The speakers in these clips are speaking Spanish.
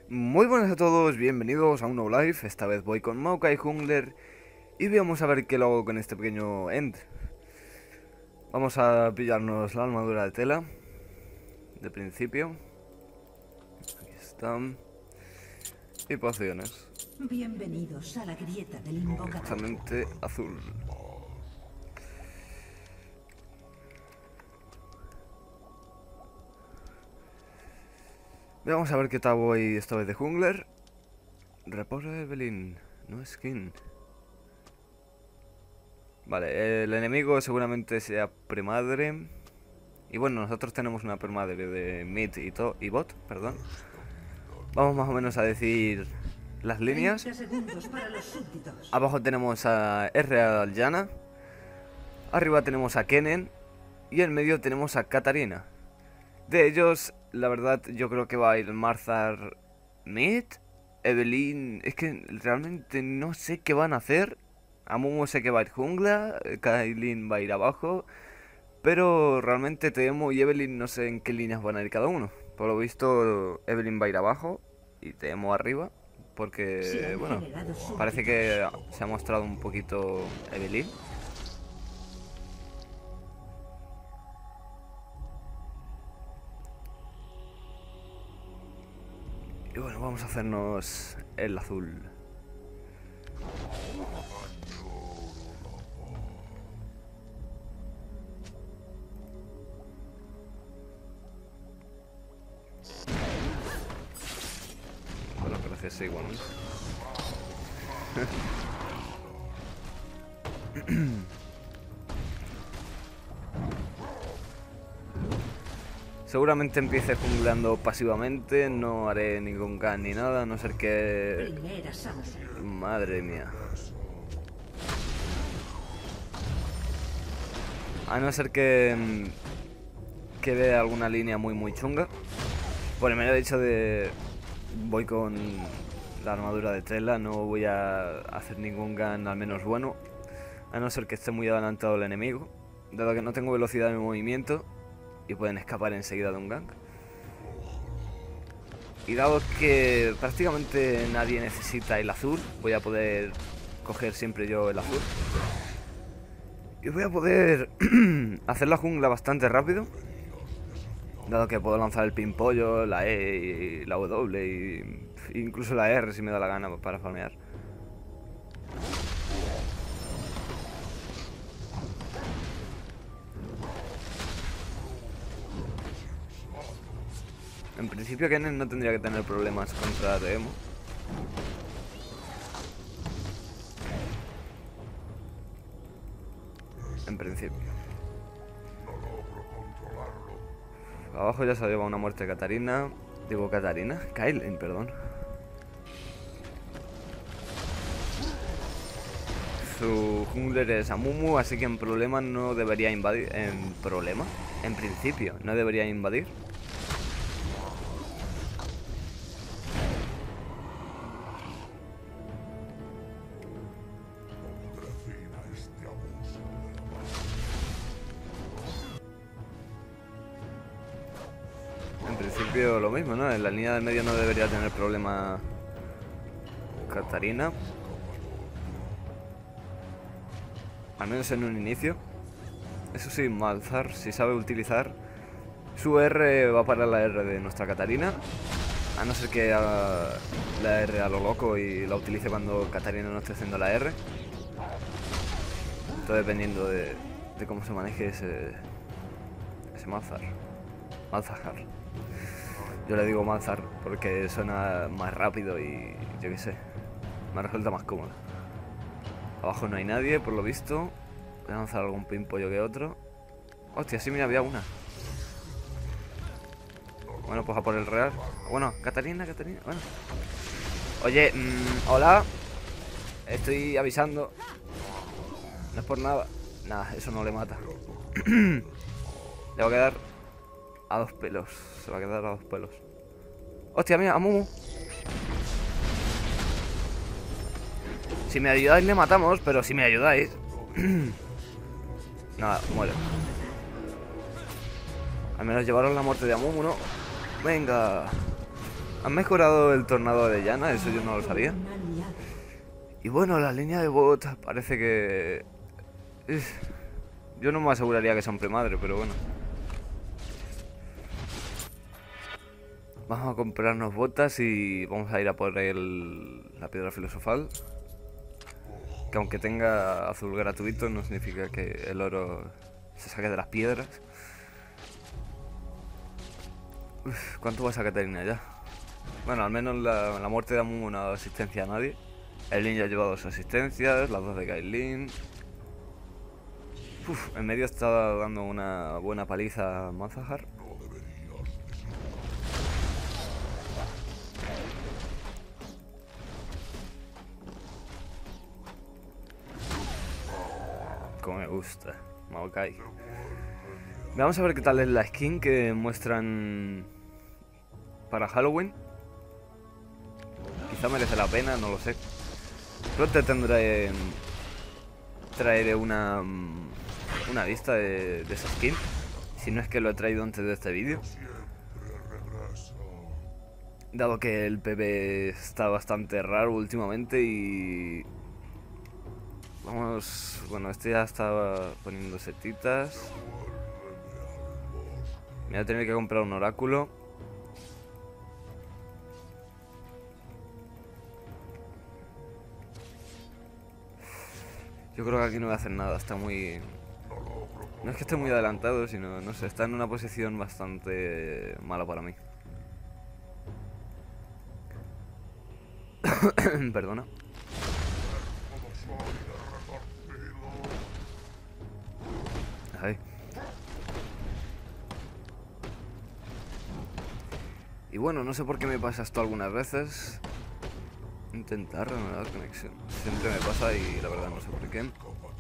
Muy buenas a todos, bienvenidos a un nuevo live. Esta vez voy con Maokai Jungler y vamos a ver qué lo hago con este pequeño end. Vamos a pillarnos la armadura de tela de principio. Aquí están. Y pociones. Bienvenidos a la grieta del invocador. Exactamente azul. Vamos a ver qué tal voy esta vez de jungler. Reposo de Evelyn, no skin. Vale, el enemigo seguramente sea premadre. Y bueno, nosotros tenemos una premadre de mid y bot, perdón. Vamos más o menos a decir las líneas. 30 segundos para los súbditos. Abajo tenemos a R Aljana. Arriba tenemos a Kennen. Y en medio tenemos a Katarina. De ellos, la verdad, yo creo que va a ir Malzahar mid. Evelyn, es que realmente no sé qué van a hacer. Amumu sé que va a ir jungla. Kailin va a ir abajo. Pero realmente Teemo y Evelyn no sé en qué líneas van a ir cada uno. Por lo visto, Evelyn va a ir abajo y Teemo arriba. Porque, bueno, parece que se ha mostrado un poquito Evelyn. Y bueno, vamos a hacernos el azul. Bueno, gracias igual. Seguramente empiece jungleando pasivamente, no haré ningún gan ni nada, a no ser que... Primera sangre. Madre mía. A no ser que vea alguna línea muy chunga. Por el mero hecho de... Voy con la armadura de tela, no voy a hacer ningún gan al menos bueno. A no ser que esté muy adelantado el enemigo. Dado que no tengo velocidad de movimiento y pueden escapar enseguida de un gank. Y dado que prácticamente nadie necesita el azul, voy a poder coger siempre yo el azul. Y voy a poder hacer la jungla bastante rápido. Dado que puedo lanzar el pimpollo, la E y la W y incluso la R si me da la gana para farmear. En principio Kennen no tendría que tener problemas contra Teemo. En principio. Abajo ya se lleva una muerte Katarina. Digo Katarina, Kailin, perdón. Su jungler es Amumu, así que en problema no debería invadir. ¿En problema? En principio, no debería invadir. En principio lo mismo, ¿no? En la línea del medio no debería tener problema Katarina. Al menos en un inicio. Eso sí, Malzahar, si sabe utilizar su R, va para la R de nuestra Katarina. A no ser que haga la R a lo loco y la utilice cuando Katarina no esté haciendo la R. Todo dependiendo de cómo se maneje ese Malzahar. Malzahar. Yo le digo Malzahar porque suena más rápido y yo qué sé, me resulta más cómodo. Abajo no hay nadie, por lo visto. Voy a lanzar algún pimpollo que otro. Hostia, sí, mira, había una. Bueno, pues a por el real. Bueno, Katarina, bueno. Oye, hola. Estoy avisando. No es por nada. Nada, eso no le mata. Le va a quedar a 2 pelos. Se va a quedar a 2 pelos. Hostia, mira, Amumu. Si me ayudáis le matamos, pero si me ayudáis... Nada, muere. Al menos llevaron la muerte de Amumu, ¿no? Venga. Han mejorado el tornado de llana, eso yo no lo sabía. Un aliado. Y bueno, la línea de bot parece que... Yo no me aseguraría que son premadre, pero bueno. Vamos a comprarnos botas y vamos a ir a por la piedra filosofal. Que aunque tenga azul gratuito no significa que el oro se saque de las piedras. ¿Cuánto va a sacar Catarina ya? Bueno, al menos la muerte de Amumu no ha dado asistencia a nadie. El ninja lleva 2 asistencias, las 2 de Kailin. En medio está dando una buena paliza a Mazahar. Como me gusta, Maokai. Vamos a ver qué tal es la skin que muestran para Halloween. Quizá merece la pena, no lo sé. Pronto traeré una lista de esa skin. Si no es que lo he traído antes de este vídeo. Dado que el PB está bastante raro últimamente y... Vamos... Bueno, este ya estaba poniendo setitas. Me voy a tener que comprar un oráculo. Yo creo que aquí no voy a hacer nada, está muy... No es que esté muy adelantado, sino, no sé, está en una posición bastante mala para mí. Perdona. Ahí. Y bueno, no sé por qué me pasa esto algunas veces. Intentar reanudar conexión. Siempre me pasa y la verdad no sé por qué.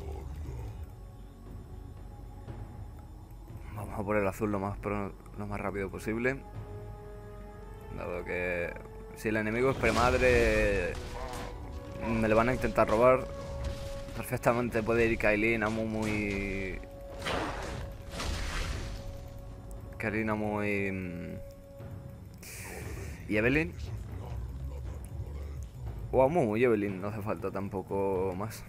Vamos a por el azul lo más rápido posible. Dado que si el enemigo es premadre, me le van a intentar robar. Perfectamente puede ir Kailin, Amumu y... Kailin, Amumu y Evelyn. O Amumu y Evelyn, no hace falta tampoco más.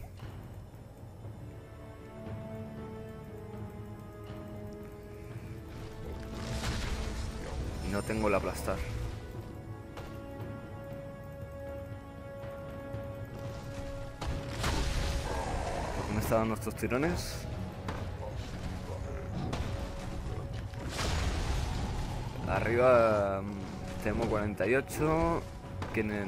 No tengo el aplastar. ¿Por qué me está dando estos tirones? Arriba tenemos 48. Tienen...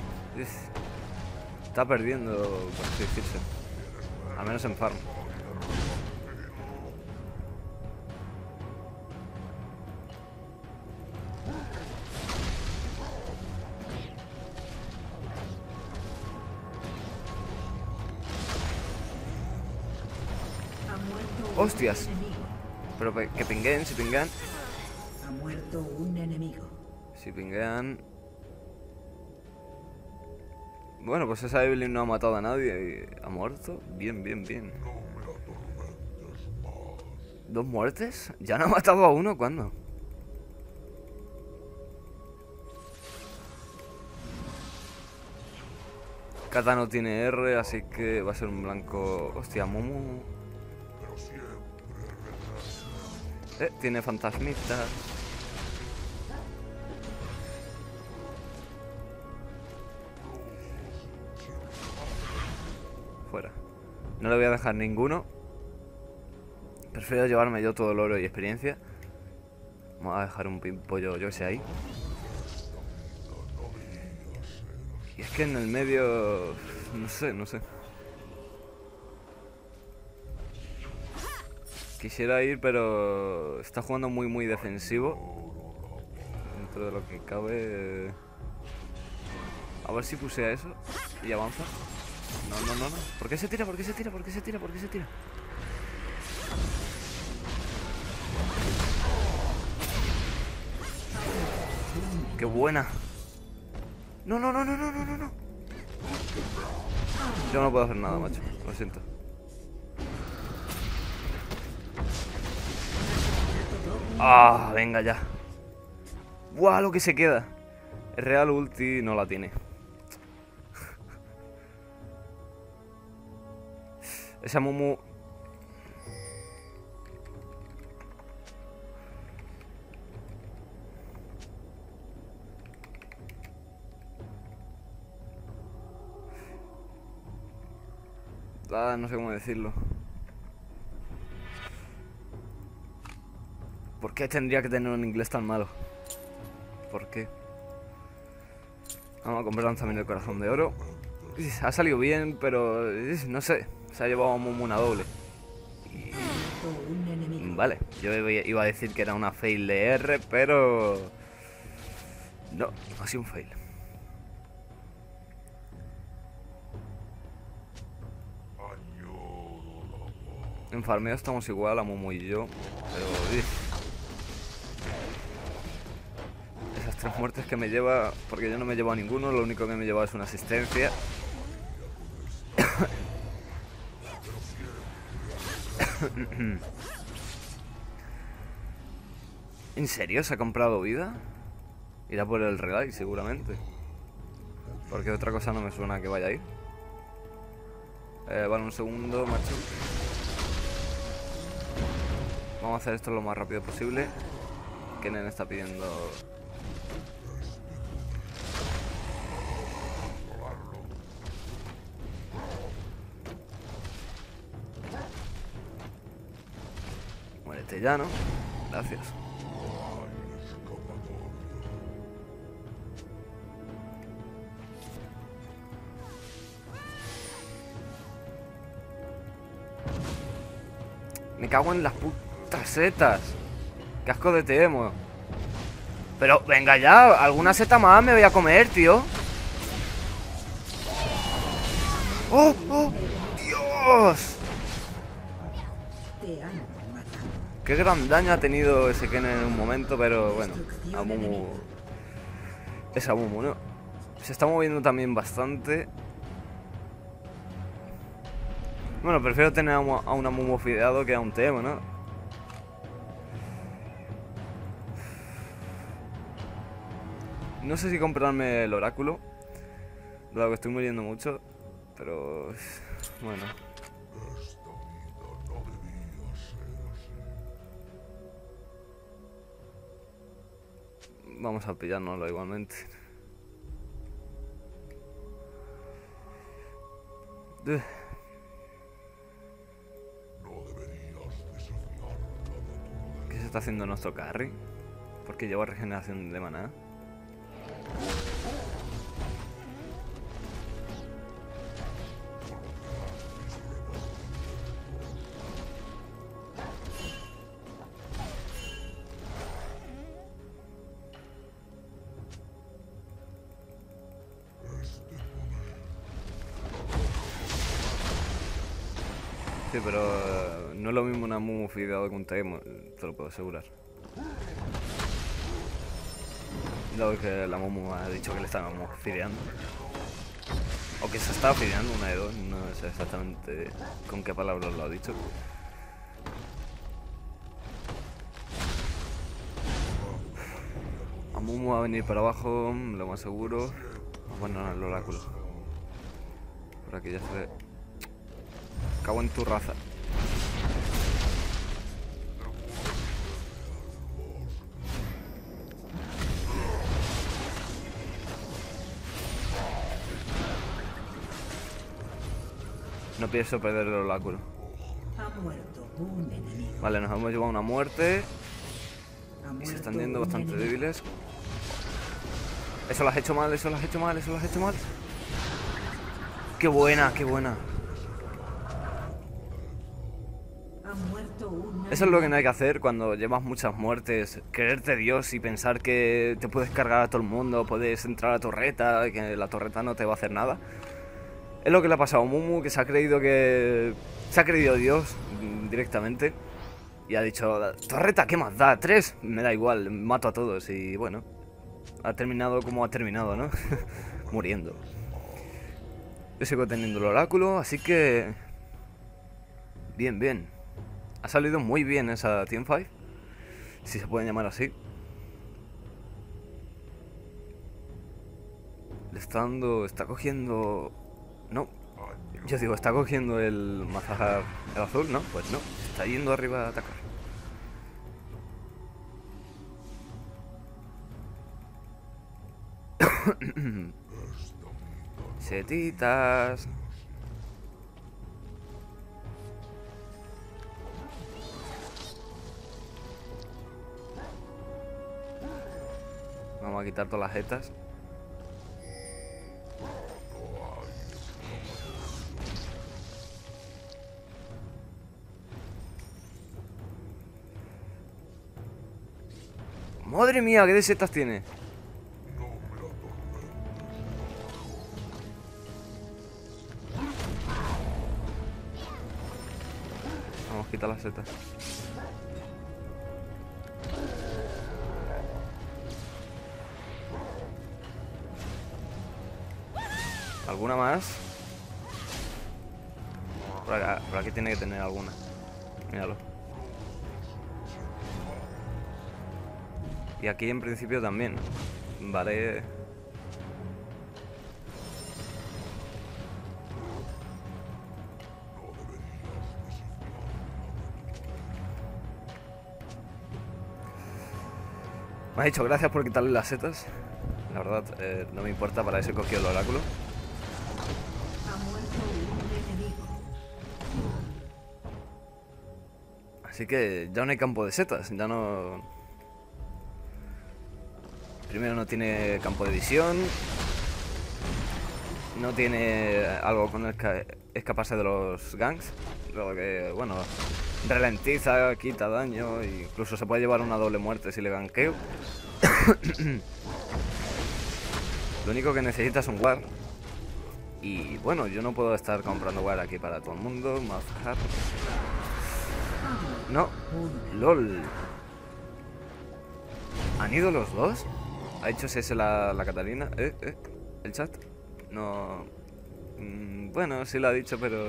Está perdiendo, por así decirse. Al menos en farm. Ha muerto un ¡Hostias! enemigo. Pero que pingueen, si pinguean. Ha muerto un enemigo. Si pinguean... Bueno, pues esa Evelyn no ha matado a nadie y ha muerto. Bien, bien, bien. ¿2 muertes? ¿Ya no ha matado a uno? ¿Cuándo? Kata no tiene R, así que va a ser un blanco... Hostia, Momo... tiene fantasmitas. Fuera. No le voy a dejar ninguno. Prefiero llevarme yo todo el oro y experiencia. Vamos a dejar un pimpollo, yo que sé, ahí. Y es que en el medio... No sé, no sé. Quisiera ir, pero está jugando muy, muy defensivo. Dentro de lo que cabe... A ver si pusea eso y avanza. No, no, no, no. ¿Por qué se tira? ¿Por qué se tira? ¿Por qué se tira? ¿Por qué se tira? ¡Qué buena! No, no, no, no, no, no, no, no. Yo no puedo hacer nada, macho. Lo siento. Ah, venga ya. ¡Buah, lo que se queda! Real ulti no la tiene. Esa Mumu... no sé cómo decirlo. ¿Por qué tendría que tener un inglés tan malo? ¿Por qué? Vamos a comprar también el corazón de oro. Ha salido bien, pero no sé. Se ha llevado a Mumu una doble. Un enemigo. Vale, yo iba a decir que era una fail de R, pero... No, ha sido un fail. En farmeo estamos igual, a Mumu y yo, pero... Esas 3 muertes que me lleva, porque yo no me llevo a ninguno, lo único que me lleva es una asistencia. ¿En serio se ha comprado vida? Irá por el relay seguramente, porque otra cosa no me suena que vaya a ir. Vale, un segundo, macho. Vamos a hacer esto lo más rápido posible. Kennen está pidiendo... Muérete ya, ¿no? Gracias. Me cago en las putas setas. Qué asco de Temo. Pero venga ya, alguna seta más me voy a comer, tío. ¡Oh! ¡Oh! ¡Dios! Te han matado. Qué gran daño ha tenido ese Kennen en un momento, pero bueno, a Mumu... Es a Mumu, ¿no? Se está moviendo también bastante. Bueno, prefiero tener a una Mumu fideado que a un Temo, ¿no? No sé si comprarme el oráculo, dado que estoy muriendo mucho, pero... Bueno. Vamos a pillárnoslo igualmente. ¿Qué se está haciendo nuestro carry? Porque lleva regeneración de maná. Sí, pero no es lo mismo una Mumu fideado que un Temo, te lo puedo asegurar. Dado que la Mumu ha dicho que le estábamos fideando. O que se estaba fideando, una de dos, no sé exactamente con qué palabras lo ha dicho. A Mumu va a venir para abajo, lo más seguro. Bueno, no, el oráculo. Por aquí ya se ve. Cago en tu raza. No pienso perder el oráculo. Ha muerto un enemigo. Vale, nos hemos llevado una muerte. Ha Y se están muerto yendo un bastante enemigo. débiles. Eso lo has hecho mal, eso lo has hecho mal, eso lo has hecho mal. Qué buena, qué buena. Ha muerto un Eso es lo que no hay que hacer cuando llevas muchas muertes. Creerte Dios y pensar que te puedes cargar a todo el mundo, puedes entrar a la torreta, que la torreta no te va a hacer nada. Es lo que le ha pasado a Mumu, que se ha creído Dios directamente. Y ha dicho, torreta, ¿qué más da? 3, me da igual, mato a todos. Y bueno, ha terminado como ha terminado, ¿no? Muriendo. Yo sigo teniendo el oráculo, así que... Bien, bien. Ha salido muy bien esa Teamfight, si se pueden llamar así. Le está dando... Está cogiendo... No. Yo digo, está cogiendo el Malzahar, el azul, ¿no? Pues no. Está yendo arriba a atacar. Setitas. Vamos a quitar todas las jetas. Madre mía, ¿qué de setas tiene? Vamos a quitar las setas. ¿Alguna más? Por aquí tiene que tener alguna. Míralo. Y aquí en principio también. Vale. Me ha dicho gracias por quitarle las setas. La verdad, no me importa, para eso he cogido el oráculo. Ha muerto un enemigo. Así que ya no hay campo de setas, ya no... Primero no tiene campo de visión. No tiene algo con el que escaparse de los ganks. Luego que, bueno, ralentiza, quita daño, e incluso se puede llevar una doble muerte si le ganqueo. Lo único que necesita es un ward. Y bueno, yo no puedo estar comprando ward aquí para todo el mundo. Malzahar. No, LOL. ¿Han ido los dos? ¿Ha hecho ese la Catarina? ¿El chat? No... bueno, sí lo ha dicho, pero...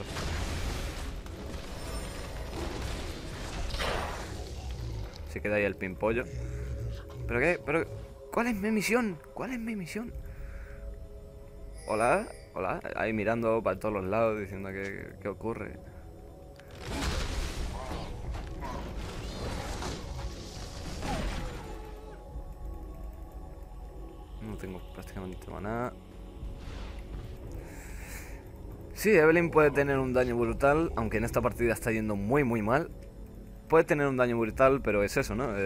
Se queda ahí el pimpollo. ¿Pero qué? ¿Pero cuál es mi misión? ¿Cuál es mi misión? Hola, hola. Ahí mirando para todos los lados diciendo qué ocurre. No tengo prácticamente maná. Sí, Evelynn puede tener un daño brutal, aunque en esta partida está yendo muy muy mal. Puede tener un daño brutal, pero es eso, ¿no?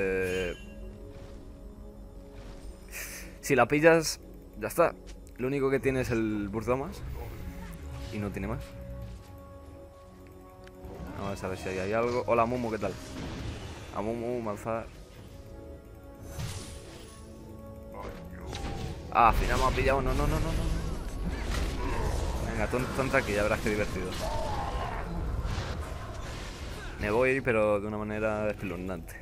Si la pillas, ya está. Lo único que tiene es el Burzomas. Y no tiene más. Vamos a ver si hay algo. Hola, Mumu, ¿qué tal? A Mumu, Malzahar. Ah, al final me ha pillado. No. Venga, tonta aquí, ya verás qué divertido. Me voy, pero de una manera espeluznante.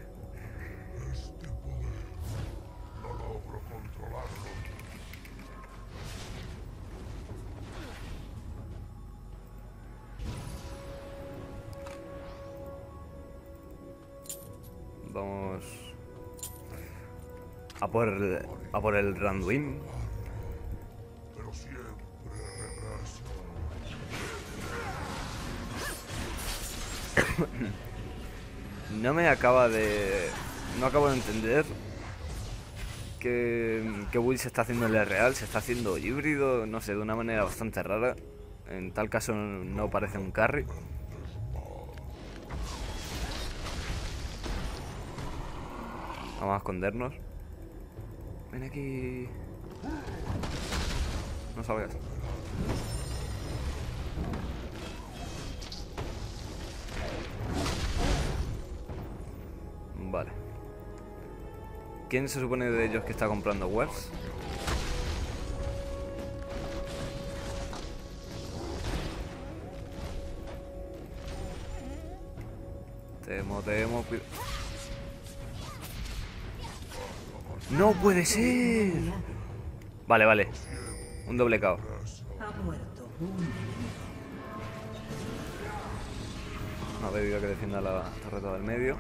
Vamos a por el Randuin. No acabo de entender que Will se está haciendo en el real, se está haciendo híbrido, no sé, de una manera bastante rara. En tal caso no parece un carry. Vamos a escondernos. Ven aquí. No salgas. Vale. ¿Quién se supone de ellos que está comprando wares? Temo. ¡No puede ser! Vale. Un doble KO. Ha muerto un enemigo. No ha pedido que defienda la torreta del medio.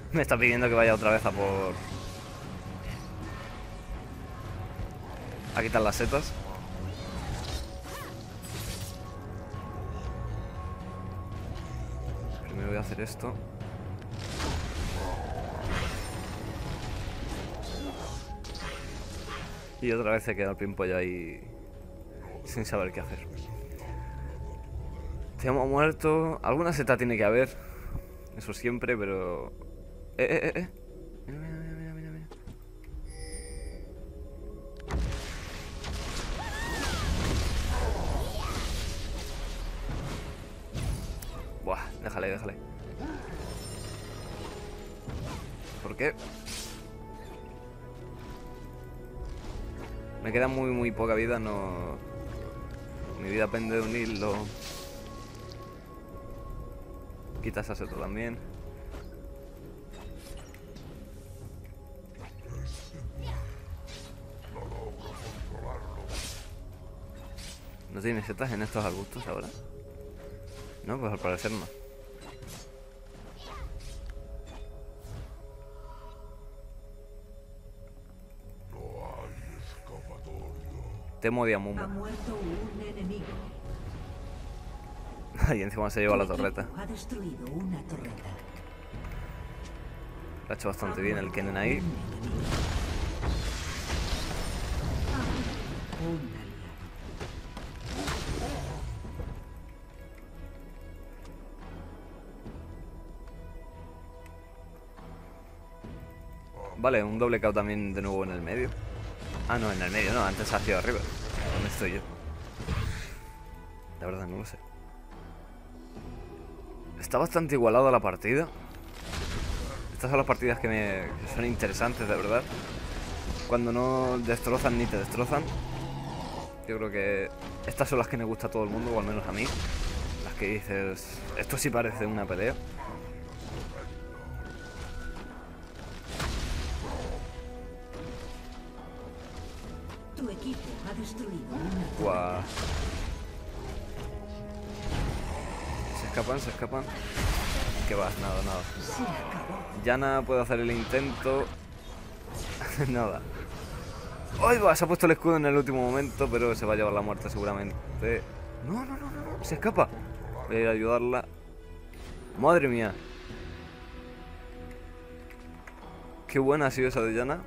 Me está pidiendo que vaya otra vez a quitar las setas. Primero voy a hacer esto. Y otra vez se queda el pimpollo ahí sin saber qué hacer. Te hemos muerto. Alguna seta tiene que haber. Eso siempre, pero... Mira, mira, mira, mira, mira. Buah, déjale, déjale. ¿Por qué? Me queda muy poca vida, no... Mi vida pende de un hilo. Quita esa seta también. ¿No tiene setas en estos arbustos ahora? No, pues al parecer no. Temo de Amumu. Ha muerto un enemigo. Y encima se lleva la torreta. Ha destruido una torreta. Lo ha hecho bastante bien el Kennen ahí. Un enemigo. Un aliado. Vale, un doble KO también de nuevo en el medio. Ah, no, en el medio no, antes ha sido arriba. ¿Dónde estoy yo? La verdad no lo sé. Está bastante igualada la partida. Estas son las partidas que son interesantes, de verdad. Cuando no destrozan ni te destrozan. Yo creo que estas son las que me gusta a todo el mundo, o al menos a mí. Las que dices, esto sí parece una pelea. Tu equipo ha destruido una Guau. Se escapan, se escapan. Que va, nada, nada. Se acabó. Yana puede hacer el intento. Nada. ¡Ay, va! Se ha puesto el escudo en el último momento, pero se va a llevar la muerte seguramente. No, no, no, no, no. Se escapa. Voy a ir a ayudarla. Madre mía. Qué buena ha sido esa de Yana.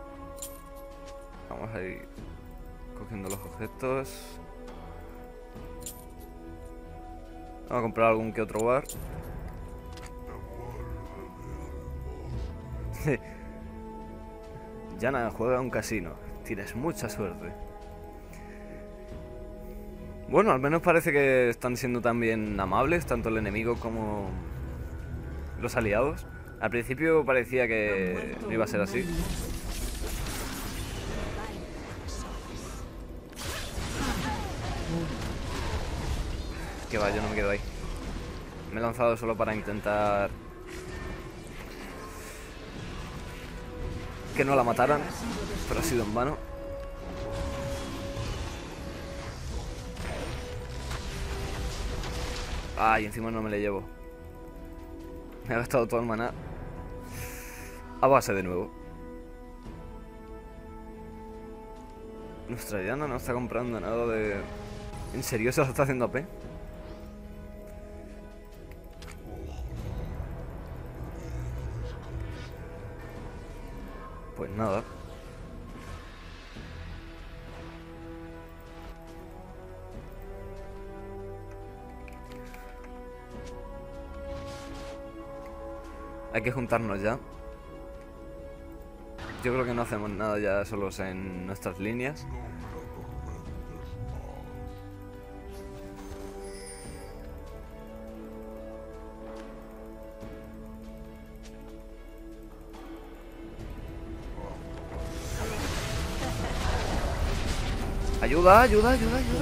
Vamos a ir cogiendo los objetos. Vamos a comprar algún que otro bar. Yana juega a un casino. Tienes mucha suerte. Bueno, al menos parece que están siendo también amables, tanto el enemigo como los aliados. Al principio parecía que no iba a ser así. Que va, yo no me quedo ahí. Me he lanzado solo para intentar que no la mataran, pero ha sido en vano. Ay, encima no me le llevo. Me he gastado todo el maná a base de nuevo. Nuestra Yana no está comprando nada de... ¿En serio se lo está haciendo AP? Pues nada. Hay que juntarnos ya. Yo creo que no hacemos nada ya solos en nuestras líneas. Ayuda, ayuda, ayuda, ayuda.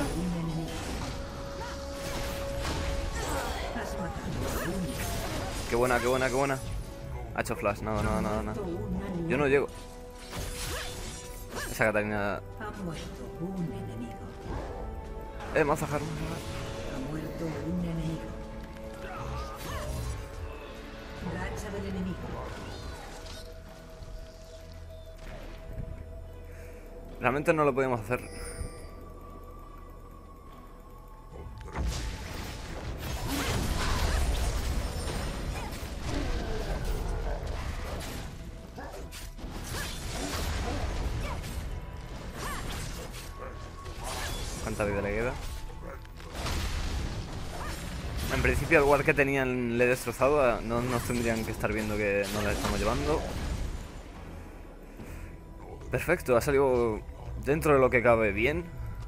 Has matado a un enemigo. Qué buena, qué buena, qué buena. Ha hecho flash, nada, nada, nada, nada. Yo no llego. Esa Catarina... Ha muerto un enemigo. Mazajar. Ha muerto un enemigo. Racha casa del enemigo. Realmente no lo podemos hacer. ¿Cuánta vida le queda? En principio el guard que tenían le he destrozado. No nos tendrían que estar viendo que no la estamos llevando. Perfecto, ha salido dentro de lo que cabe bien.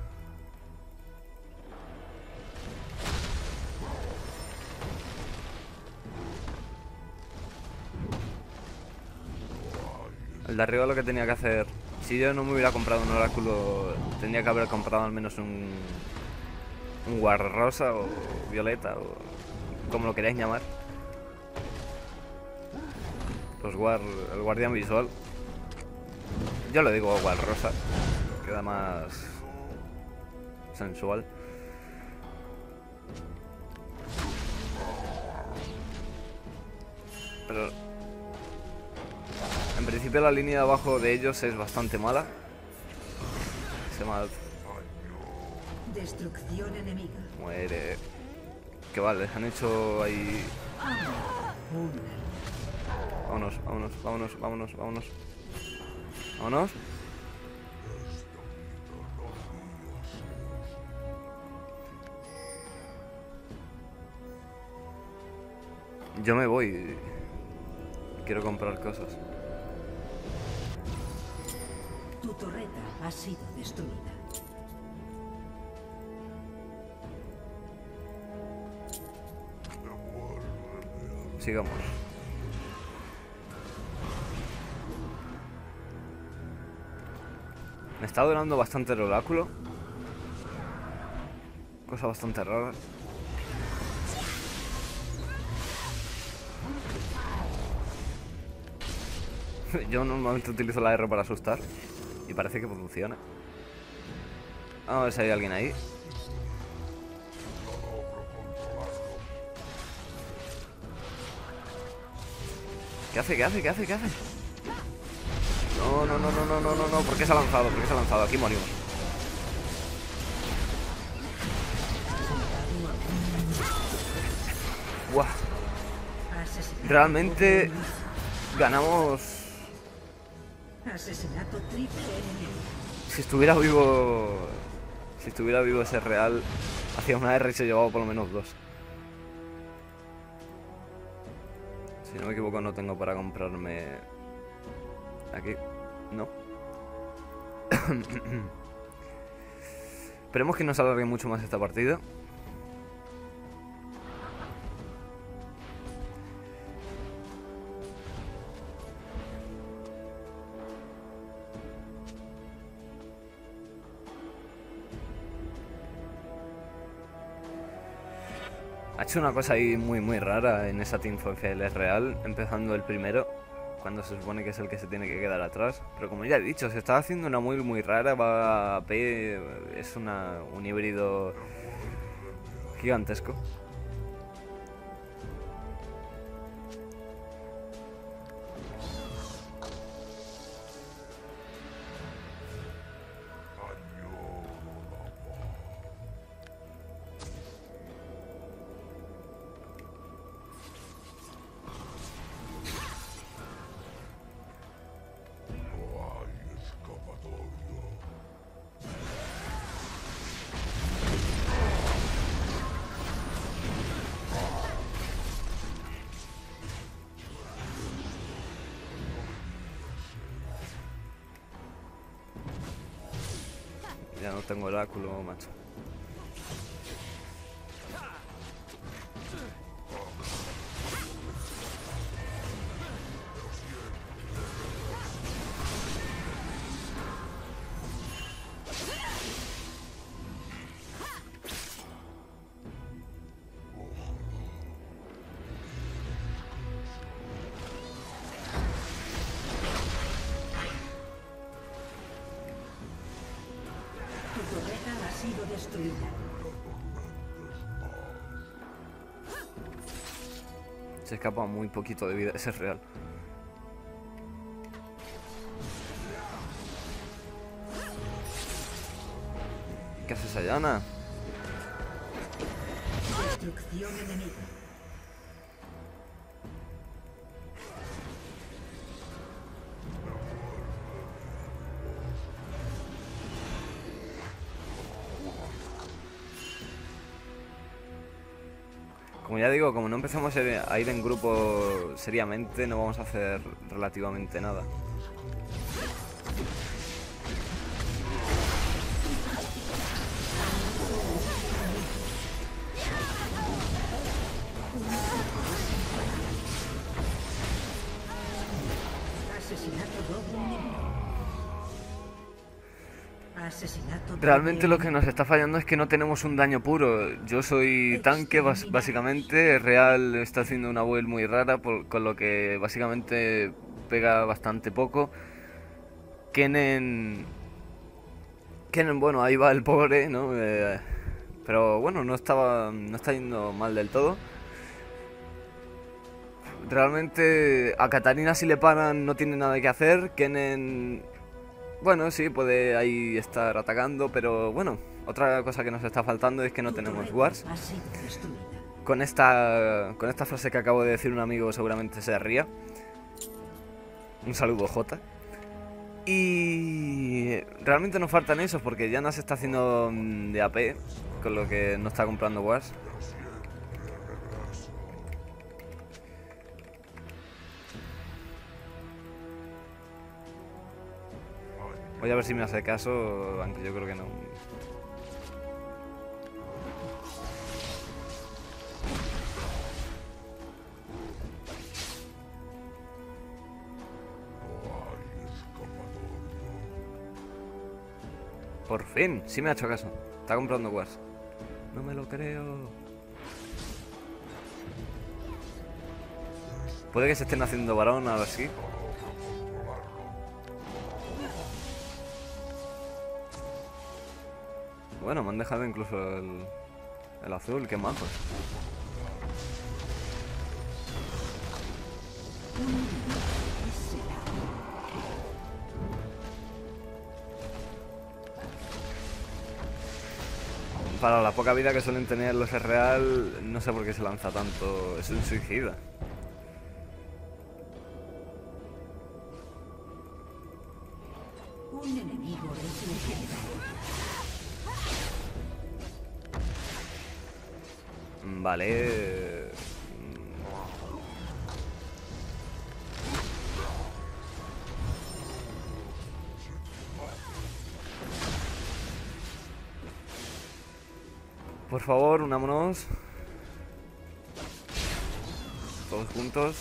El de arriba lo que tenía que hacer... Si yo no me hubiera comprado un oráculo, tendría que haber comprado al menos un guard rosa o violeta o como lo queráis llamar. El guardián visual. Yo lo digo guard rosa, queda más sensual. Pero en principio la línea de abajo de ellos es bastante mala. Se mal. Destrucción enemiga. Muere. Que vale, han hecho ahí. Vámonos, vámonos, vámonos, vámonos, vámonos. Vámonos. Yo me voy. Quiero comprar cosas. Tu torreta ha sido destruida. Sigamos. Me está durando bastante el oráculo. Cosa bastante rara. Yo normalmente utilizo la R para asustar. Y parece que funciona. Vamos a ver si hay alguien ahí. ¿Qué hace? ¿Qué hace? ¿Qué hace? ¿Qué hace? No, no, no, no, no, no, no, no. ¿Por qué se ha lanzado? ¿Por qué se ha lanzado? Aquí morimos. Guau. Realmente ganamos. Asesinato triple enemigo. Si estuviera vivo. Si estuviera vivo ese real, hacía una R y se llevaba por lo menos 2. Si no me equivoco, no tengo para comprarme. Aquí. No. Esperemos que no se alargue mucho más esta partida. Ha hecho una cosa ahí muy rara en esa Team FL Real, empezando el primero, cuando se supone que es el que se tiene que quedar atrás. Pero como ya he dicho, se está haciendo una muy rara, va a P, es un híbrido gigantesco. Ya no tengo oráculo, macho. Tu torreta ha sido destruida. Se escapa muy poquito de vida, ese es real. ¿Qué haces, Ayana? Destrucción enemiga. Como ya digo, como no empezamos a ir en grupo seriamente, no vamos a hacer relativamente nada. Asesinato doble enemigo. Asesinato doble Realmente lo que enemigo. nos está fallando es que no tenemos un daño puro. Yo soy tanque, básicamente. Real está haciendo una build muy rara, con lo que básicamente pega bastante poco. Kennen, bueno, ahí va el pobre, ¿no? Pero bueno, no está yendo mal del todo. Realmente a Katarina si le paran no tiene nada que hacer. Kennen, bueno, sí, puede ahí estar atacando, pero bueno, otra cosa que nos está faltando es que no Tu tenemos torreta wards. ha sido destruida. Con esta frase que acabo de decir un amigo seguramente se ría. Un saludo, J. Y realmente nos faltan esos porque Yana se está haciendo de AP, con lo que no está comprando wards. Voy a ver si me hace caso, aunque yo creo que no. Por fin, sí me ha hecho caso. Está comprando wards. No me lo creo. Puede que se estén haciendo varón ahora sí. Bueno, me han dejado incluso el azul, qué majo. Para la poca vida que suelen tener los real, no sé por qué se lanza tanto. Es un suicida. Un enemigo es legendario. Vale. Por favor, unámonos. Todos juntos.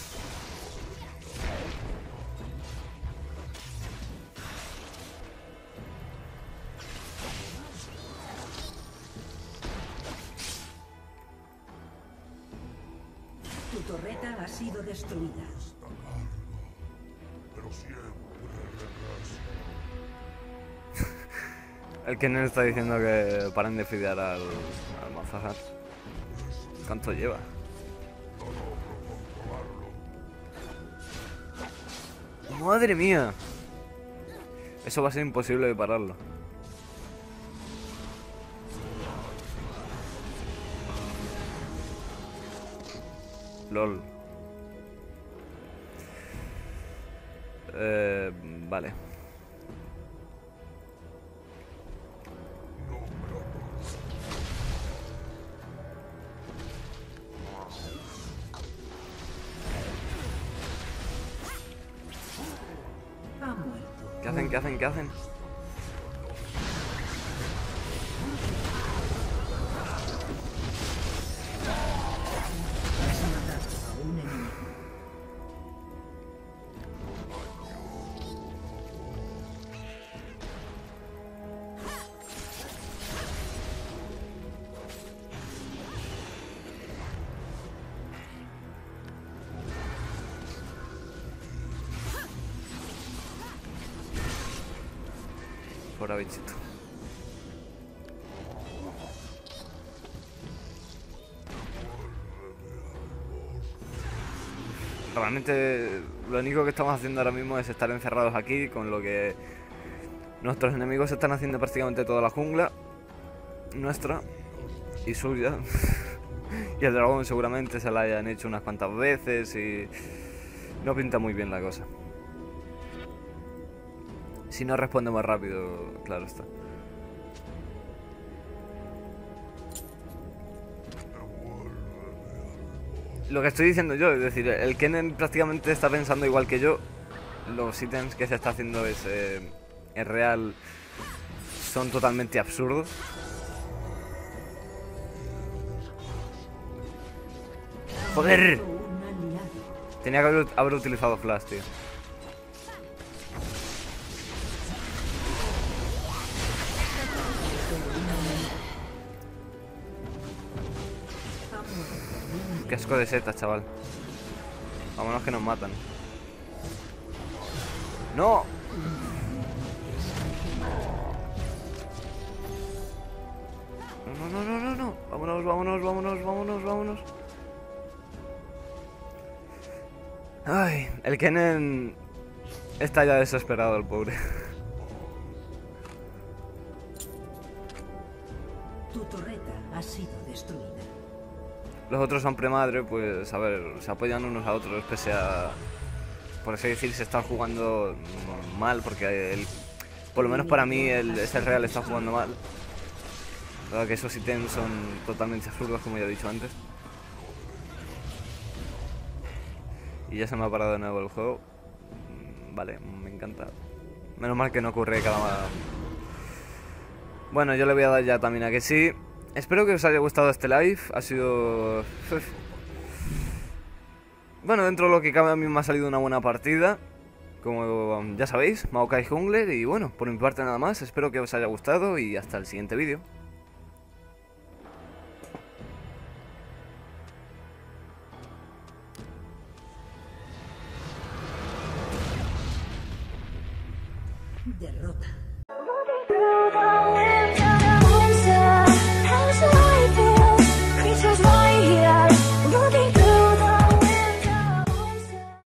Tu torreta ha sido destruida. El Kennen está diciendo que paren de fidear al Malzahar. ¿Cuánto lleva? ¡Madre mía! Eso va a ser imposible de pararlo. LOL. Vale. Ha muerto. ¿Qué hacen? ¿Qué hacen? ¿Qué hacen? Has matado a un enemigo. Fuera, bichito. realmente lo único que estamos haciendo ahora mismo es estar encerrados aquí, con lo que nuestros enemigos están haciendo prácticamente toda la jungla nuestra y suya. Y el dragón seguramente se la hayan hecho unas cuantas veces y no pinta muy bien la cosa. Si no responde más rápido, claro está. Lo que estoy diciendo yo, es decir, el Kennen prácticamente está pensando igual que yo. Los ítems que se está haciendo es real, son totalmente absurdos. ¡Joder! Un aliado. Tenía que haber utilizado Flash, tío. Qué asco de setas, chaval. Vámonos que nos matan. ¡No! No, no, no, no, no. Vámonos, vámonos, vámonos, vámonos, vámonos. Ay, el Kennen está ya desesperado, el pobre. Tu torreta ha sido destruida. Los otros son premadre, pues a ver, se apoyan unos a otros, pese a, por así decir, se están jugando mal, porque por lo menos para mí ese real está jugando mal. Dado que esos ítems son totalmente absurdos, como ya he dicho antes. Y ya se me ha parado de nuevo el juego. Vale, me encanta. Menos mal que no ocurre cada... Bueno, yo le voy a dar ya también a que sí. Espero que os haya gustado este live. Ha sido... Bueno, dentro de lo que cabe a mí me ha salido una buena partida. Como ya sabéis, Maokai Jungler. Y bueno, por mi parte nada más. Espero que os haya gustado y hasta el siguiente vídeo. Derrota. Moving through the wind.